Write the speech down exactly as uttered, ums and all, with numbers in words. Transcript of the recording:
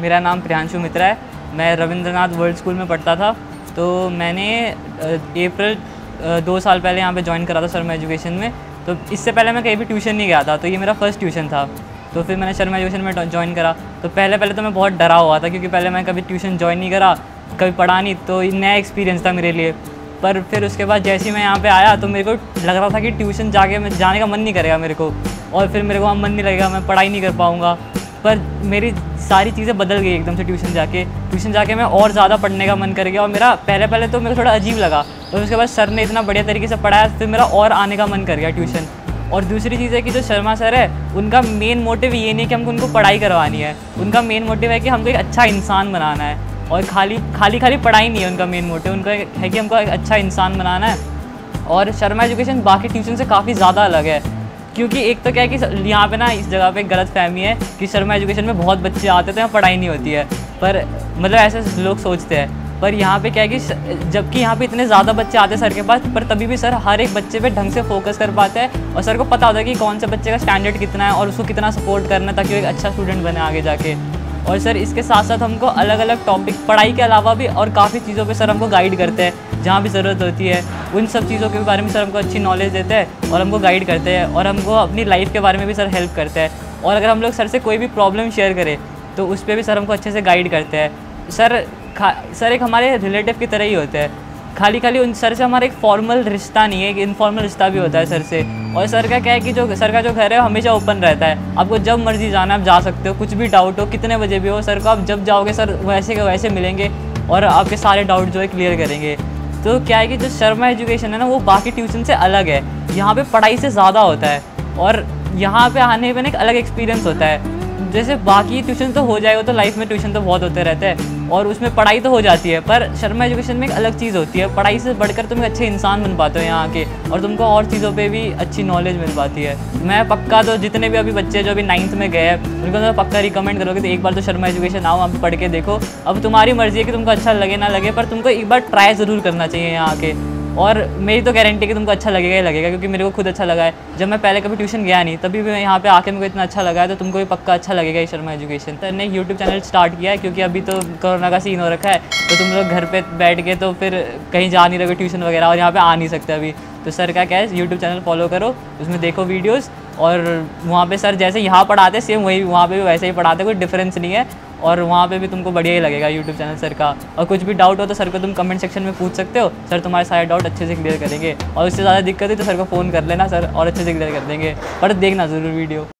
मेरा नाम प्रियांशु मित्रा है। मैं रविंद्रनाथ वर्ल्ड स्कूल में पढ़ता था। तो मैंने अप्रैल दो साल पहले यहाँ पे ज्वाइन करा था शर्मा एजुकेशन में। तो इससे पहले मैं कहीं भी ट्यूशन नहीं गया था, तो ये मेरा फर्स्ट ट्यूशन था। तो फिर मैंने शर्मा एजुकेशन में ज्वाइन करा। तो पहले पहले तो मैं बहुत डरा हुआ था, क्योंकि पहले मैं कभी ट्यूशन ज्वाइन नहीं करा, कभी पढ़ा नहीं, तो नया एक्सपीरियंस था मेरे लिए। पर फिर उसके बाद जैसे ही मैं यहाँ पे आया तो मेरे को लग रहा था कि ट्यूशन जाके मैं जाने का मन नहीं करेगा मेरे को, और फिर मेरे को वहाँ मन नहीं लगेगा, मैं पढ़ाई नहीं कर पाऊँगा। पर मेरी सारी चीज़ें बदल गई एकदम से। ट्यूशन जाके ट्यूशन जाके मैं और ज़्यादा पढ़ने का मन कर गया। और मेरा पहले पहले तो मेरे को थोड़ा अजीब लगा, और उसके बाद सर ने इतना बढ़िया तरीके से पढ़ाया, फिर मेरा और आने का मन कर गया ट्यूशन। और दूसरी चीज़ है कि जो शर्मा सर है, उनका मेन मोटिव ये नहीं कि हमको उनको पढ़ाई करवानी है, उनका मेन मोटिव है कि हमको एक अच्छा इंसान बनाना है। और खाली खाली खाली पढ़ाई नहीं है उनका मेन मोटिव, उनका है कि हमको एक अच्छा इंसान बनाना है। और शर्मा एजुकेशन बाकी ट्यूशन से काफ़ी ज़्यादा अलग है, क्योंकि एक तो क्या है कि यहाँ पे ना इस जगह पे गलत फहमी है कि शर्मा एजुकेशन में बहुत बच्चे आते थे, यहाँ पढ़ाई नहीं होती है। पर मतलब ऐसे लोग सोचते हैं। पर यहाँ पे क्या है कि जबकि यहाँ पे इतने ज़्यादा बच्चे आते हैं सर के पास, पर तभी भी सर हर एक बच्चे पे ढंग से फोकस कर पाते हैं। और सर को पता होता है कि कौन से बच्चे का स्टैंडर्ड कितना है और उसको कितना सपोर्ट करना है, ताकि वो एक अच्छा स्टूडेंट बने आगे जाके। और सर इसके साथ साथ हमको अलग अलग टॉपिक, पढ़ाई के अलावा भी और काफ़ी चीज़ों पे सर हमको गाइड करते हैं। जहाँ भी ज़रूरत होती है उन सब चीज़ों के बारे में सर हमको अच्छी नॉलेज देते हैं और हमको गाइड करते हैं, और हमको अपनी लाइफ के बारे में भी सर हेल्प करते हैं। और अगर हम लोग सर से कोई भी प्रॉब्लम शेयर करें तो उस पर भी सर हमको अच्छे से गाइड करते हैं। सर खा सर एक हमारे रिलेटिव की तरह ही होते हैं। खाली खाली उन सर से हमारा एक फॉर्मल रिश्ता नहीं है, एक इनफॉर्मल रिश्ता भी होता है सर से। और सर का क्या है कि जो सर का जो घर है वो हमेशा ओपन रहता है, आपको जब मर्जी जाना आप जा सकते हो, कुछ भी डाउट हो कितने बजे भी हो, सर को आप जब जाओगे सर वैसे के वैसे मिलेंगे और आपके सारे डाउट जो है क्लियर करेंगे। तो क्या है कि जो शर्मा एजुकेशन है ना, वो बाकी ट्यूशन से अलग है। यहाँ पे पढ़ाई से ज़्यादा होता है, और यहाँ पे आने में एक अलग एक्सपीरियंस होता है। जैसे बाकी ट्यूशन तो हो जाएगा, तो लाइफ में ट्यूशन तो बहुत होते रहते हैं और उसमें पढ़ाई तो हो जाती है, पर शर्मा एजुकेशन में एक अलग चीज़ होती है। पढ़ाई से बढ़कर तुम एक अच्छे इंसान बन पाते हो यहाँ के, और तुमको और चीज़ों पे भी अच्छी नॉलेज मिल पाती है। मैं पक्का तो जितने भी अभी बच्चे जो अभी नाइन्थ में गए हैं उनको तो पक्का रिकमेंड करोगे तो एक बार तो शर्मा एजुकेशन आओ, आप पढ़ के देखो। अब तुम्हारी मर्जी है कि तुमको अच्छा लगे ना लगे, पर तुमको एक बार ट्राई ज़रूर करना चाहिए यहाँ के। और मेरी तो गारंटी कि तुमको अच्छा लगेगा ही लगेगा, क्योंकि मेरे को खुद अच्छा लगा है। जब मैं पहले कभी ट्यूशन गया नहीं, तभी भी मैं यहाँ पे आके मेरे को इतना अच्छा लगा है, तो तुमको भी पक्का अच्छा लगेगा ही शर्मा एजुकेशन। सर ने यूट्यूब चैनल स्टार्ट किया है, क्योंकि अभी तो कोरोना का सीन हो रखा है, तो तुम लोग घर पे बैठ के तो फिर कहीं जा नहीं रहोगे ट्यूशन वगैरह, और यहाँ पे आ नहीं सकते अभी। तो सर का क्या है, यूट्यूब चैनल फॉलो करो, उसमें देखो वीडियोज़, और वहाँ पे सर जैसे यहाँ पढ़ाते सेम वही वहाँ पे भी वैसे ही पढ़ाते, कोई डिफरेंस नहीं है। और वहाँ पे भी तुमको बढ़िया ही लगेगा यूट्यूब चैनल सर का। और कुछ भी डाउट हो तो सर को तुम कमेंट सेक्शन में पूछ सकते हो, सर तुम्हारे सारे डाउट अच्छे से क्लियर करेंगे। और उससे ज़्यादा दिक्कत है तो सर को फ़ोन कर लेना, सर और अच्छे से क्लियर कर देंगे। पर देखना ज़रूर वीडियो।